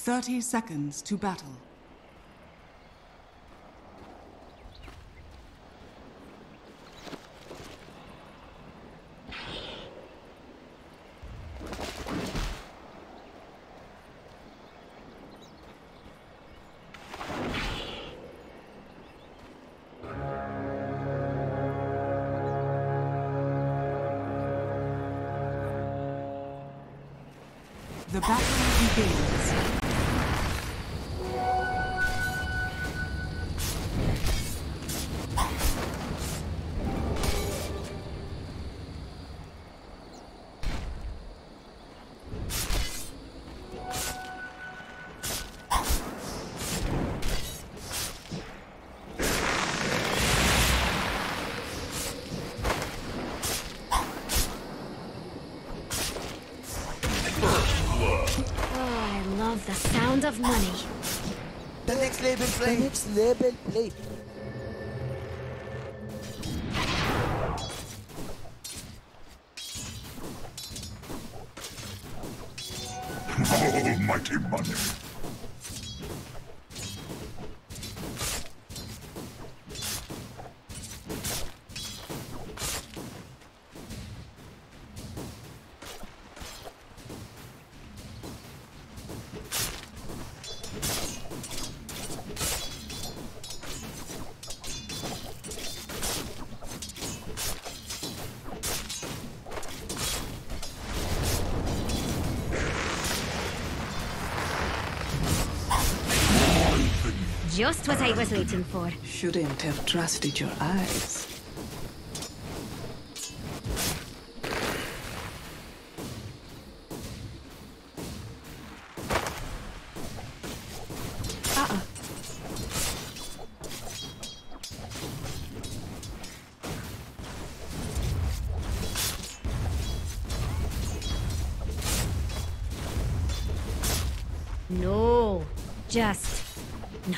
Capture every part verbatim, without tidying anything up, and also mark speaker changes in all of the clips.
Speaker 1: thirty seconds to battle. The battle begins.
Speaker 2: The sound of money.
Speaker 3: The next label play. The next label play.
Speaker 4: Almighty money.
Speaker 2: Just what I was waiting for.
Speaker 1: Shouldn't have trusted your eyes. Uh-uh.
Speaker 2: No. Just... no.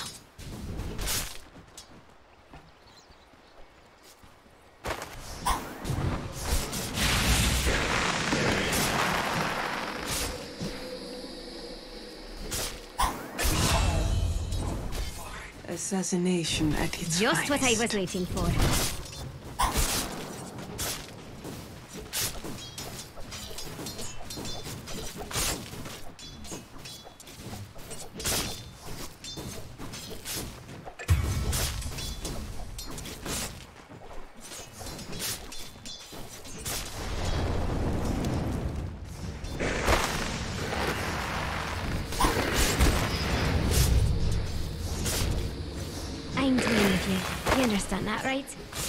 Speaker 1: Assassination at its
Speaker 2: Just
Speaker 1: finest.
Speaker 2: what I was waiting for. I'm dealing with you. You understand that, right?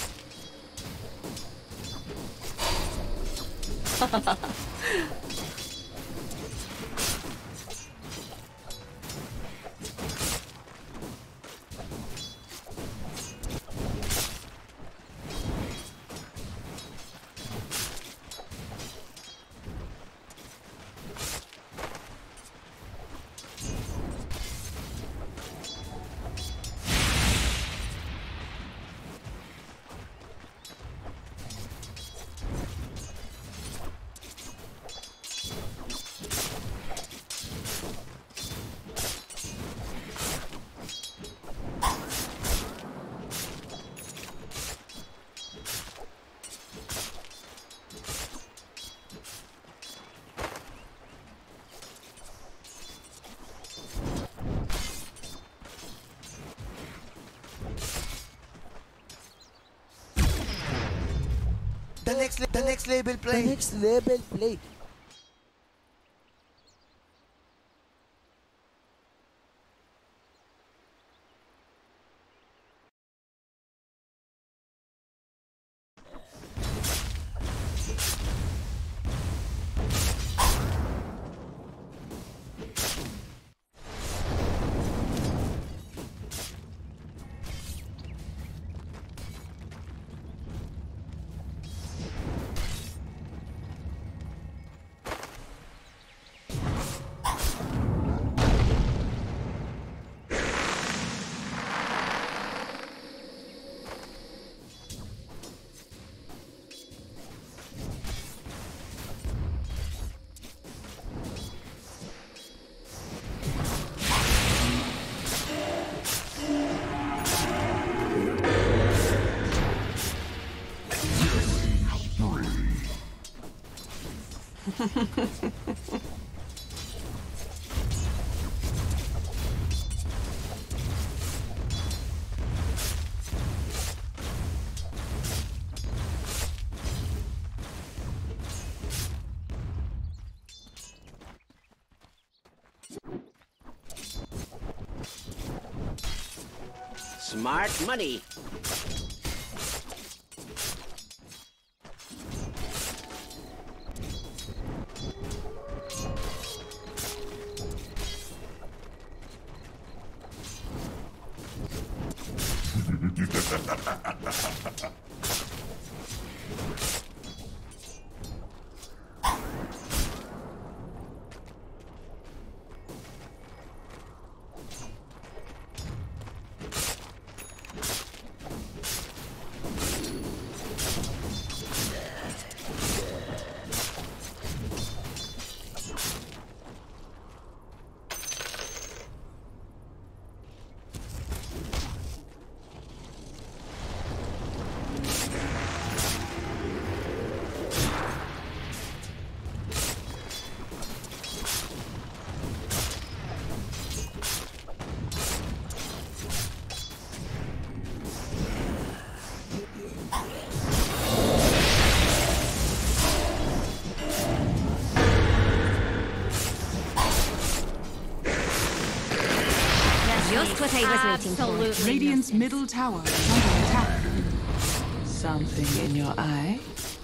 Speaker 3: The next, the next label play. The next label play.
Speaker 4: Smart money.
Speaker 2: Just what I was waiting for.
Speaker 1: Radiant's middle tower is under attack. Something in your eye?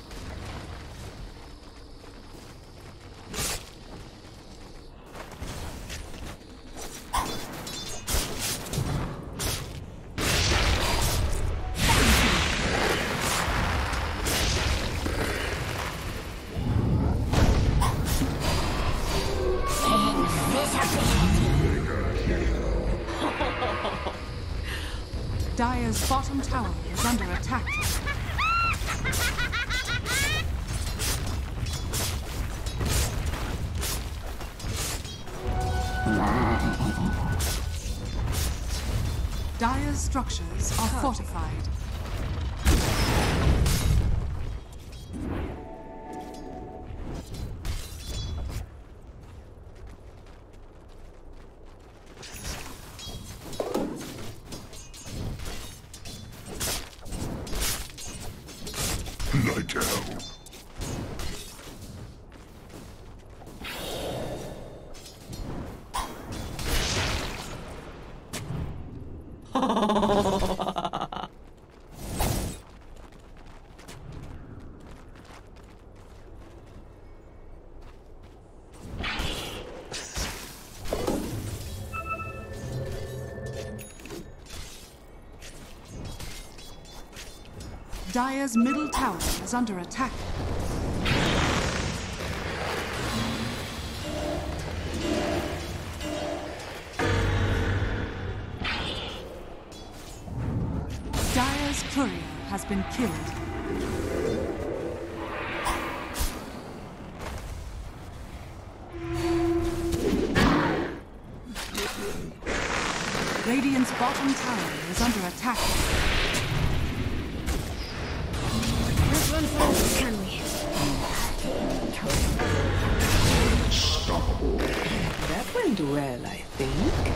Speaker 1: Dire's bottom tower is under attack. Dire's structures are fortified. Dire's middle tower is under attack. Dire's courier has been killed. Radiant's bottom tower is under attack.
Speaker 2: Can we?
Speaker 3: Unstoppable.
Speaker 1: That went well, I think.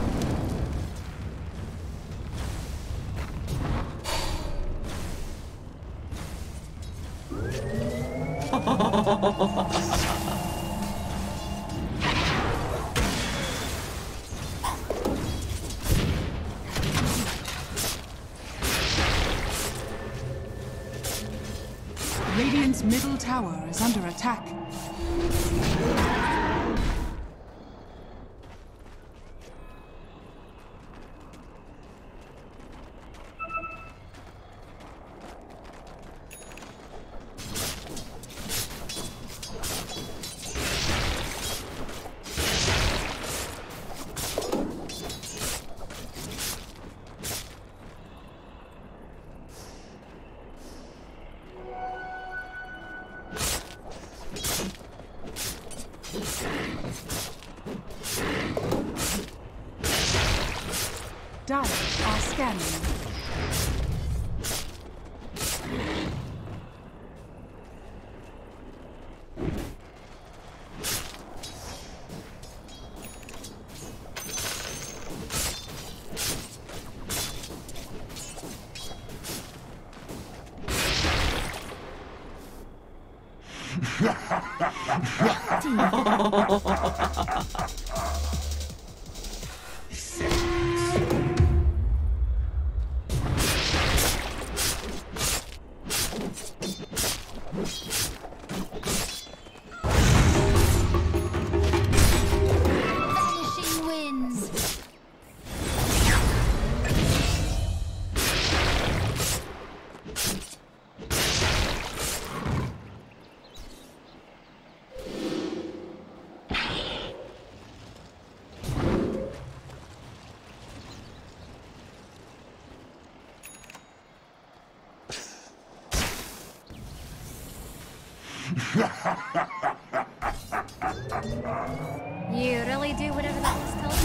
Speaker 1: Radiant's middle tower is under attack. Dire are scanning.
Speaker 2: Vanishing winds. You really do whatever that was telling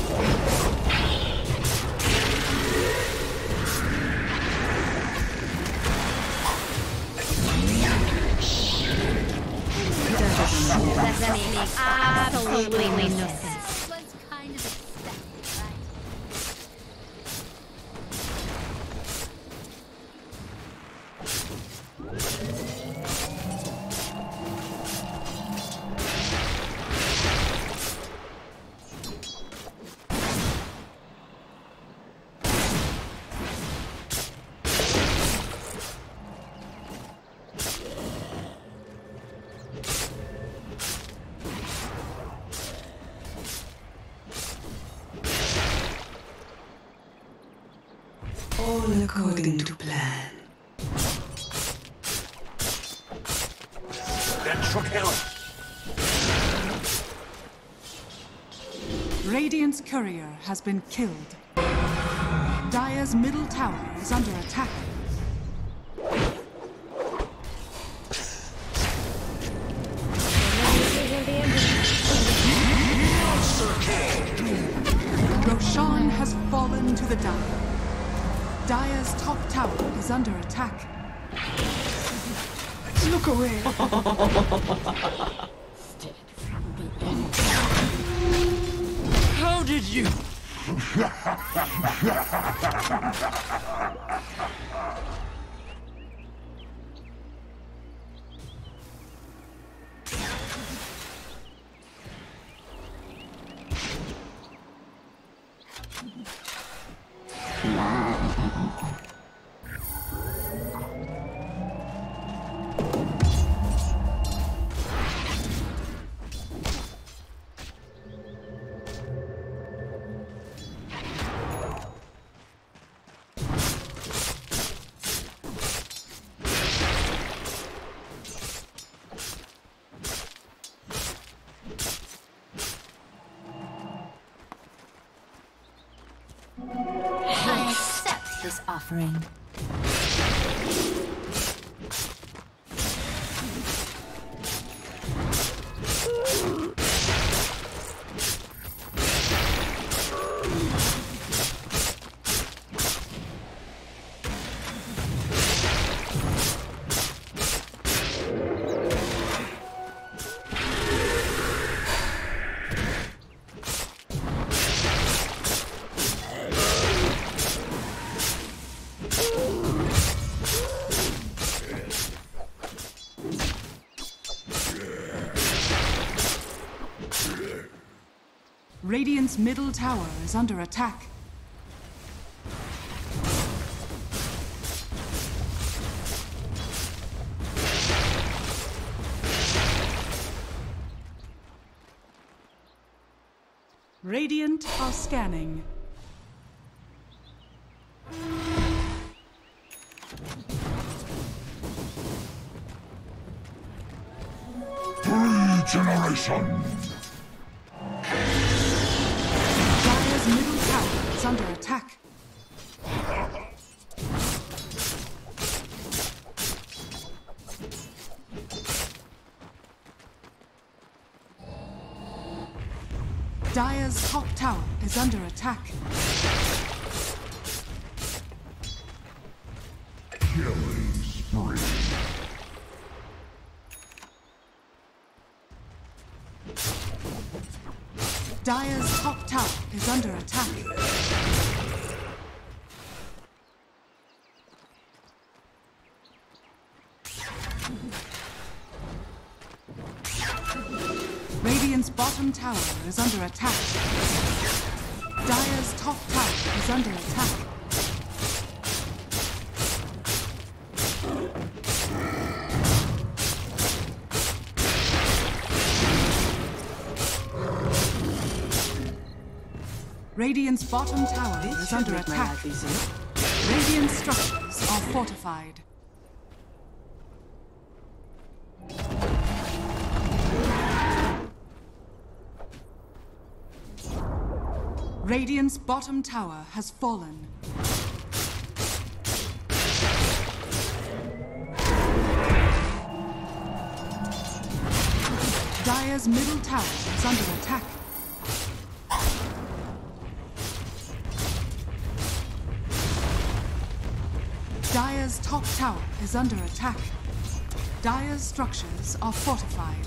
Speaker 2: you? Does that make absolutely no sense? Was kind of expected, right?
Speaker 1: All according to plan. Radiant's courier has been killed. Dire's middle tower is under attack. Roshan has fallen to the Dire. Dire's top tower is under attack. Look away!
Speaker 3: How did you?
Speaker 2: I accept this offering.
Speaker 1: Radiant's middle tower is under attack. Radiant are scanning.
Speaker 4: Regeneration!
Speaker 1: Dire's middle tower is under attack. Dire's top tower is under attack.
Speaker 4: Killing spree.
Speaker 1: Dire's top tower is under attack. Radiant's bottom tower is under attack. Dire's top tower is under attack. Radiant's bottom tower
Speaker 5: This
Speaker 1: is
Speaker 5: should
Speaker 1: under
Speaker 5: make my
Speaker 1: attack.
Speaker 5: life easier.
Speaker 1: Radiant structures are fortified. Radiant's bottom tower has fallen. Dire's middle tower is under attack. Dire's top tower is under attack. Dire's structures are fortified.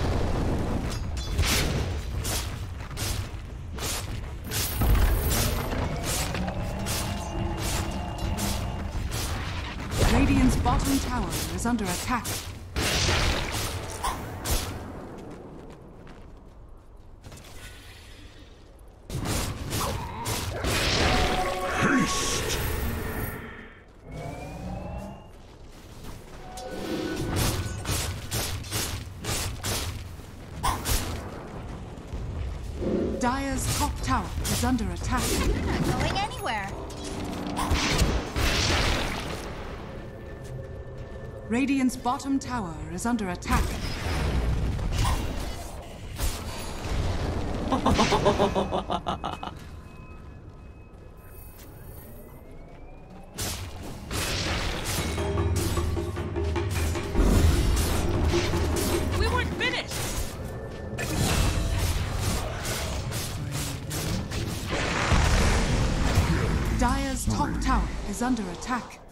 Speaker 1: Radiant's bottom tower is under attack.
Speaker 4: Haste!
Speaker 1: Dire's top tower is under attack.
Speaker 2: I'm not going anywhere.
Speaker 1: Radiant's bottom tower is under attack.
Speaker 5: We weren't finished!
Speaker 1: Dire's top tower is under attack.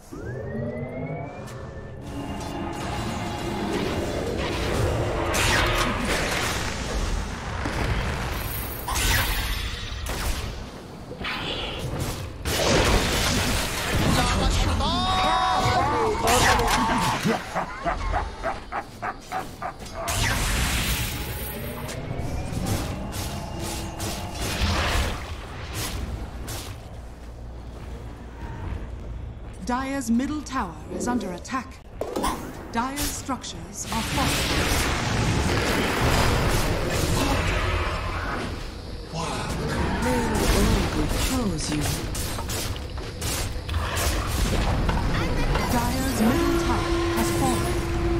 Speaker 1: Dire's middle tower is under attack. Dire's structures are fortified.
Speaker 5: Chose you.
Speaker 1: Dire's middle tower has fallen.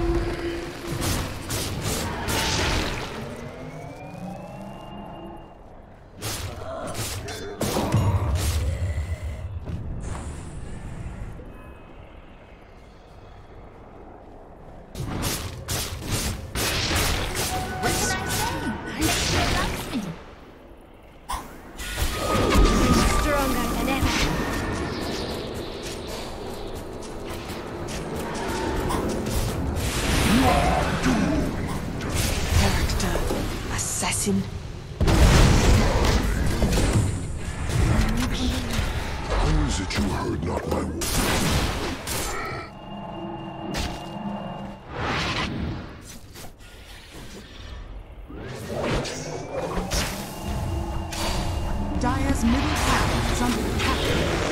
Speaker 2: What can I say? Linken loves me. Stronger than ever.
Speaker 5: Character. Assassin.
Speaker 4: Who is it you heard not my voice?
Speaker 1: Dire's middle tower is under attack.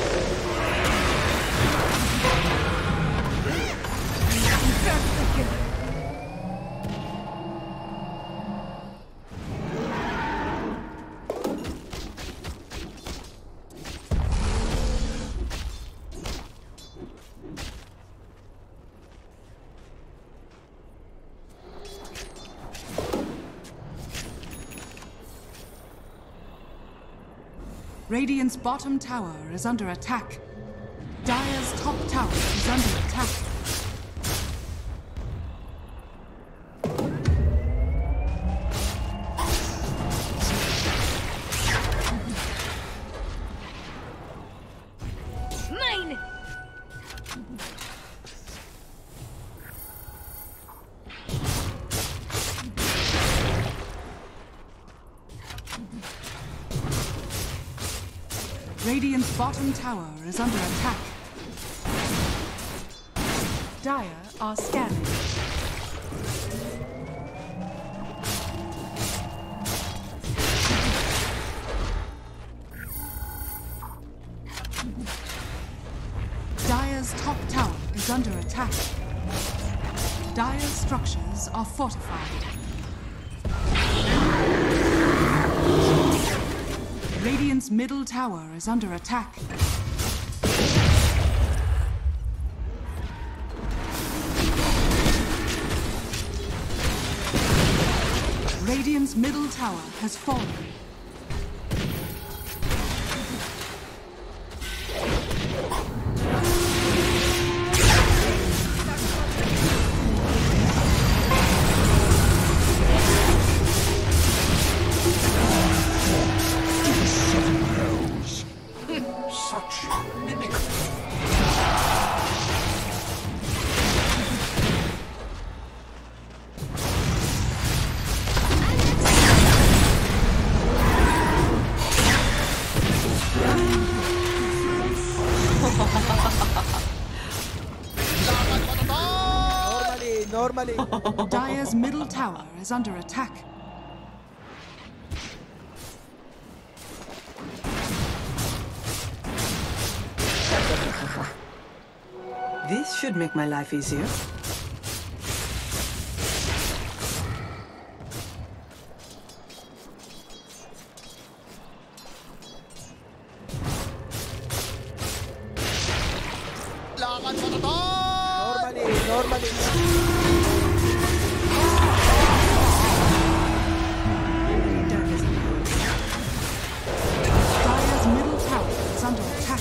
Speaker 1: Radiant's bottom tower is under attack. Dire's top tower is under attack.
Speaker 2: Mine!
Speaker 1: Radiant's bottom tower is under attack. Dire are scanning. is under attack. Dire's structures are fortified. Radiant's middle tower is under attack. Radiant's middle tower has fallen.
Speaker 3: Normally, normally.
Speaker 1: Dire's middle tower is under attack.
Speaker 5: This should make my life easier.
Speaker 3: Normally, normally.
Speaker 1: Dire's middle tower is under attack.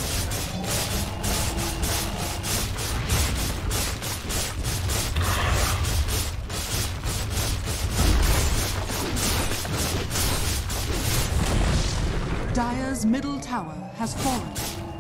Speaker 1: Dire's middle tower has fallen.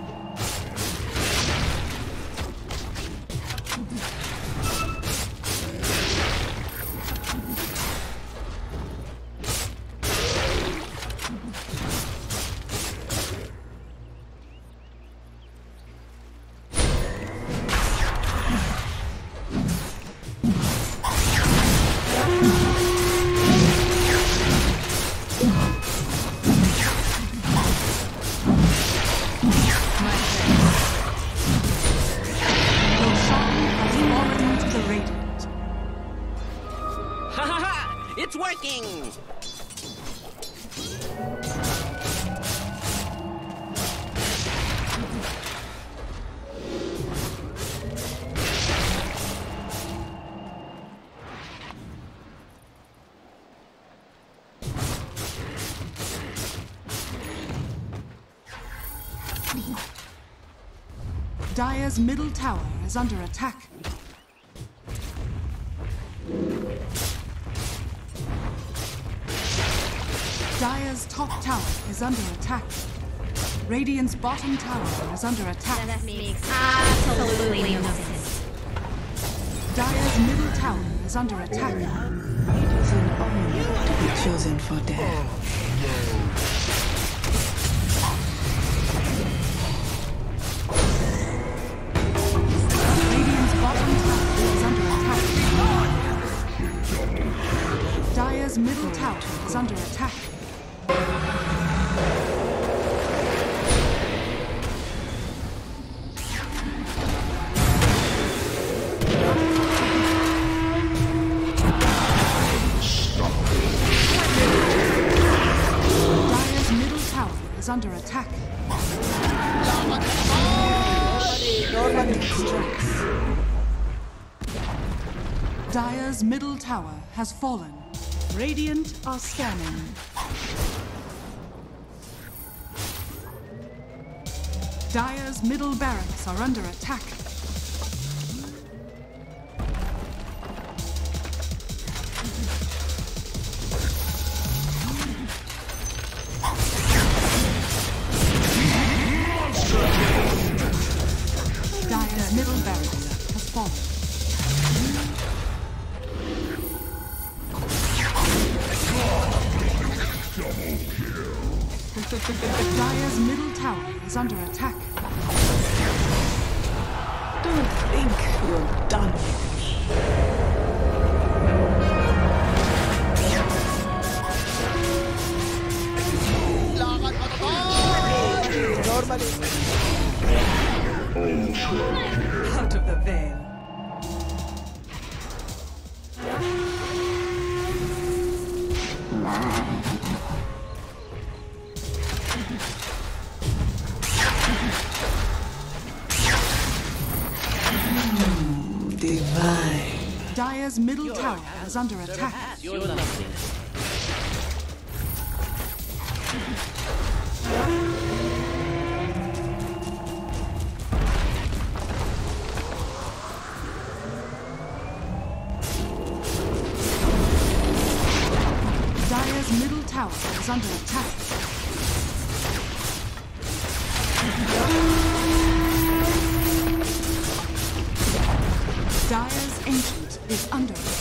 Speaker 6: It's working!
Speaker 1: Dire's middle tower is under attack. Dire's top tower is under attack. Radiant's bottom tower is under attack.
Speaker 2: That makes absolutely no sense.
Speaker 1: Dire's middle tower is under attack.
Speaker 5: It is an honor to be chosen for death.
Speaker 1: Radiant's bottom tower is under attack. Dire's middle tower is under attack. Dire's middle tower is under attack.
Speaker 3: Normally,
Speaker 1: Dire's middle tower has fallen. Radiant are scanning. Dire's middle barracks are under attack. Dire's middle barracks has fallen. Dire's middle tower is under attack.
Speaker 5: Don't think you're done with me.
Speaker 3: normally.
Speaker 5: Out of the
Speaker 1: prevail.
Speaker 5: Divine.
Speaker 1: Dire's middle tower is under attack. Dire's middle tower is under attack. Dire's ancient is under attack.